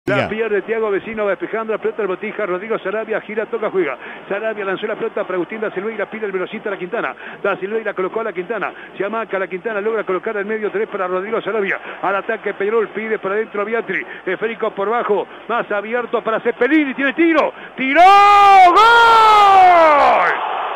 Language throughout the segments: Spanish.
La pierde Thiago Vecino, va despejando la pelota del Botija. Rodrigo Sarabia gira, toca, juega. Sarabia lanzó la pelota para Agustín Da Silveira, pide el velocista a la Quintana. Da Silveira colocó a la Quintana. Se amaca la Quintana, logra colocar al medio 3 para Rodrigo Sarabia. Al ataque Peñarol, pide para adentro a Biatri. Esférico por bajo, más abierto para Cepelini. Tiene tiro. ¡Tiró! ¡Gol!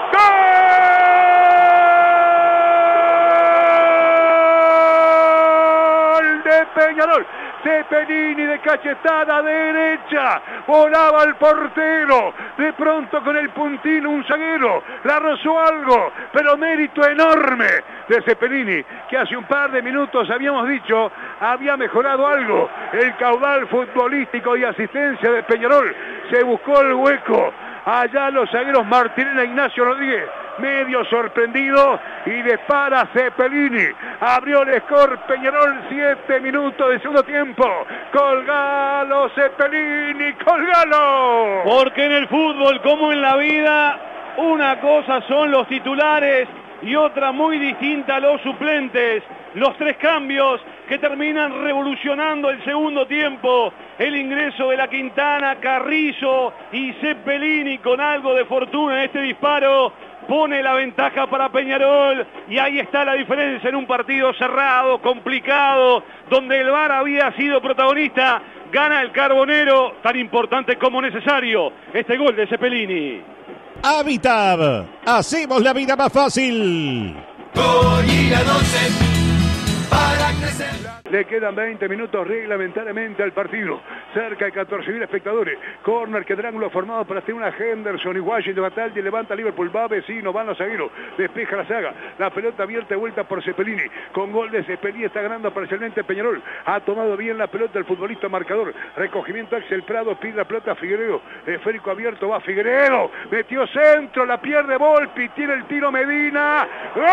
¡Gol de Peñarol! Cepelini de cachetada derecha, volaba al portero, de pronto con el puntino un zaguero, la rozó algo, pero mérito enorme de Cepelini, que hace un par de minutos habíamos dicho, había mejorado algo, el caudal futbolístico y asistencia de Peñarol, se buscó el hueco, allá los zagueros Martínez e Ignacio Rodríguez, medio sorprendido y dispara Cepelini, abrió el score Peñarol, 7 minutos de segundo tiempo, colgalo Cepelini, colgalo. Porque en el fútbol como en la vida, una cosa son los titulares y otra muy distinta los suplentes, los 3 cambios que terminan revolucionando el segundo tiempo, el ingreso de la Quintana, Carrizo y Cepelini con algo de fortuna en este disparo, pone la ventaja para Peñarol y ahí está la diferencia en un partido cerrado, complicado, donde el VAR había sido protagonista. Gana el Carbonero, tan importante como necesario, este gol de Cepelini. Habitab, hacemos la vida más fácil. Gorila 12 para crecer. Le quedan 20 minutos reglamentariamente al partido. Cerca de 14.000 espectadores. Corner, que ángulo formado para hacer una Henderson y Washington Bataldi. Levanta Liverpool, va Vecino, van los zagueros. Despeja la saga. La pelota abierta y vuelta por Cepelini. Con gol de Cepelini está ganando parcialmente Peñarol. Ha tomado bien la pelota el futbolista marcador. Recogimiento Axel Prado, pide la pelota a Figueiredo. Esférico abierto, va Figueiredo. Metió centro, la pierde Volpi. Tiene el tiro Medina. ¡Gol!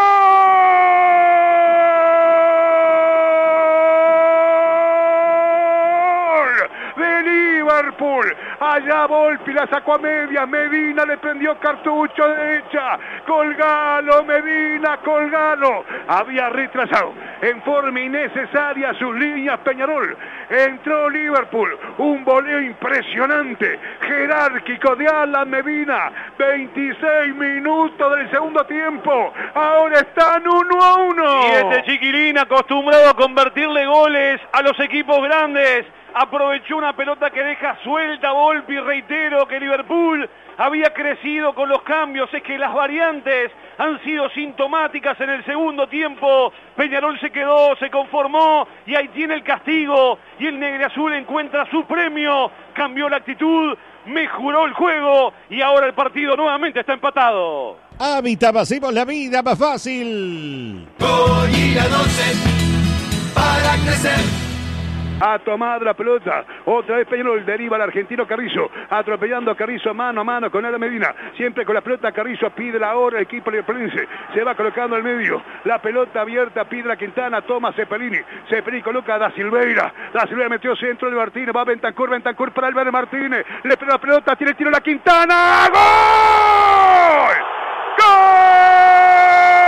De Liverpool, allá Volpi la sacó a media, Medina le prendió cartucho derecha, colgalo Medina, colgalo, había retrasado en forma innecesaria sus líneas Peñarol, entró Liverpool, un voleo impresionante, jerárquico de Alan Medina, 26 minutos del segundo tiempo, ahora están 1-1. Y este chiquilín acostumbrado a convertirle goles a los equipos grandes, aprovechó una pelota que deja suelta Volpi. Reitero que Liverpool había crecido con los cambios, es que las variantes han sido sintomáticas en el segundo tiempo. Peñarol se quedó, se conformó y ahí tiene el castigo y el negriazul encuentra su premio, cambió la actitud, mejoró el juego y ahora el partido nuevamente está empatado. Habitab, hacemos la vida más fácil. Gorila 12 para crecer. Ha tomado la pelota, otra vez Peñarol, deriva al argentino Carrizo, atropellando a Carrizo mano a mano con Alan Medina, siempre con la pelota Carrizo pide la hora el equipo liverpulense, se va colocando al medio, la pelota abierta pide la Quintana, toma Cepelini, Cepelini coloca a Da Silveira metió centro de Martínez, va Bentancur para Álvaro Martínez, le pega la pelota, tiene el tiro la Quintana, ¡gol! ¡Gol!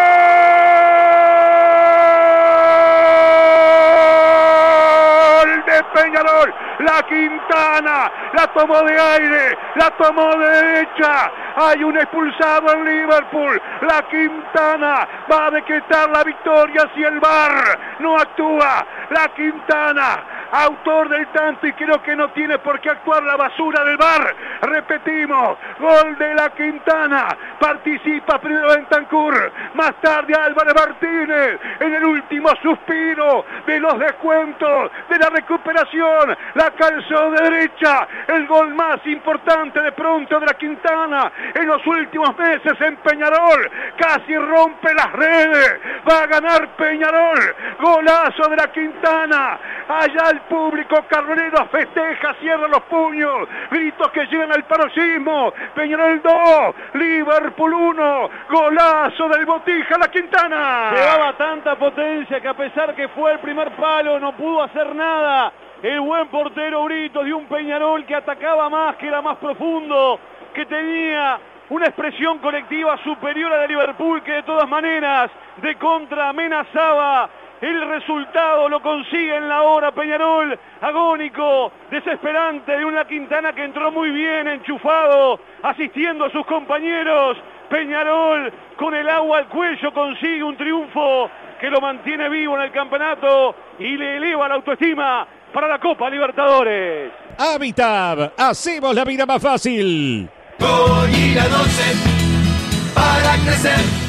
Peñarol, la Quintana, la tomó de aire, la tomó de derecha, hay un expulsado en Liverpool, la Quintana va a decretar la victoria si el VAR no actúa, la Quintana, autor del tanto y creo que no tiene por qué actuar la basura del VAR, repetimos, gol de la Quintana, participa primero Bentancur, más tarde Álvarez Martínez, en el último suspiro de los descuentos, de la recuperación, la calzó de derecha, el gol más importante de pronto de la Quintana en los últimos meses en Peñarol, casi rompe las redes, va a ganar Peñarol, golazo de la Quintana, allá el público Carbonero festeja, cierra los puños, gritos que llegan al paroxismo, Peñarol 2, Liverpool 1, golazo del Botija, la Quintana. Llevaba tanta potencia que a pesar que fue el primer palo no pudo hacer nada. El buen portero Brito de un Peñarol que atacaba más, que era más profundo, que tenía una expresión colectiva superior a la de Liverpool, que de todas maneras de contra amenazaba. El resultado lo consigue en la hora Peñarol, agónico, desesperante de una Quintana que entró muy bien, enchufado, asistiendo a sus compañeros. Peñarol con el agua al cuello consigue un triunfo que lo mantiene vivo en el campeonato y le eleva la autoestima para la Copa Libertadores. Habitat, hacemos la vida más fácil. Goyila 12 para crecer.